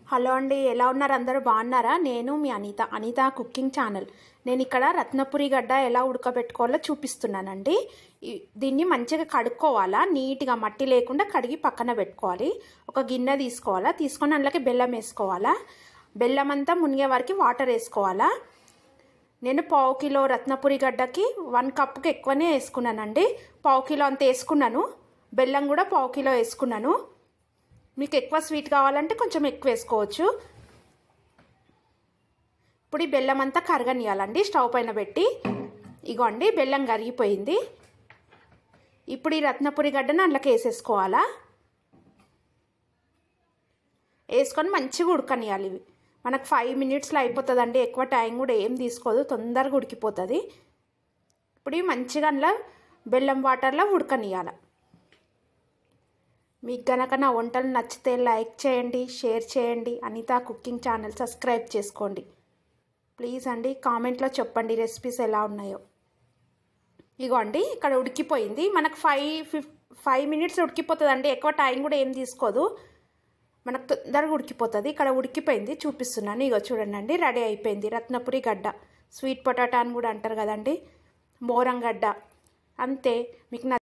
Hello అండి, ఎలా ఉన్నారు? అందరూ బాగున్నారా? నేను మీ అనిత కుకింగ్ ఛానల్. నేను ఇక్కడ రత్నపురి గడ్డ ఎలా ఉడకబెట్టుకోవాలో చూపిస్తున్నానండి. దీన్ని మంచిగా కడుక్కోవాలా, నీట్గా మట్టి లేకుండా కడిగి పక్కన పెట్టుకోవాలి. ఒక గిన్నె తీసుకోవాలా, తీసుకొని అందులోకి బెల్లం వేసుకోవాలా. బెల్లం అంతా మునిగే వరకు వాటర్ వేసుకోవాలా. నేను పావు కిలో రత్నపురి గడ్డకి 1 కప్కి ఎక్కువనే వేసుకున్నానండి. పావు కిలో అంత వేసుకున్నాను. బెల్లం కూడా పావు కిలో వేసుకున్నాను. మీకు ఎక్కువ స్వీట్ కావాలంటే కొంచెం ఎక్కువ వేసుకోవచ్చు. ఇప్పుడు ఈ బెల్లం అంతా కరగనియాలండి స్టవ్ పైన పెట్టి. ఇగోండి బెల్లం కరిగిపోయింది. ఇప్పుడు ఈ రత్నపురి గడ్డను అందులోకి వేసేసుకోవాలా. వేసుకొని మంచిగా ఉడకనియాలి. ఇవి మనకు 5 మినిట్స్లో అయిపోతుందండి. ఎక్కువ టైం కూడా ఏం తీసుకోదు, తొందరగా ఉడికిపోతుంది. ఇప్పుడు ఇవి మంచిగా అందులో బెల్లం వాటర్లో ఉడకనియాలి. మీకు గనక నా వంటలు నచ్చితే లైక్ చేయండి, షేర్ చేయండి. అనిత కుకింగ్ ఛానల్ సబ్స్క్రైబ్ చేసుకోండి ప్లీజ్ అండి. కామెంట్లో చెప్పండి రెసిపీస్ ఎలా ఉన్నాయో. ఇగోండి ఇక్కడ ఉడికిపోయింది. మనకు 5 మినిట్స్ ఉడికిపోతుందండి. ఎక్కువ టైం కూడా ఏం తీసుకోదు, మనకు తొందరగా ఉడికిపోతుంది. ఇక్కడ ఉడికిపోయింది, చూపిస్తున్నాను. ఇగో చూడండి, రెడీ అయిపోయింది రత్నపురి గడ్డ. స్వీట్ పొటాటో అని కూడా అంటారు కదండి, మోరంగడ్డ. అంతే. మీకు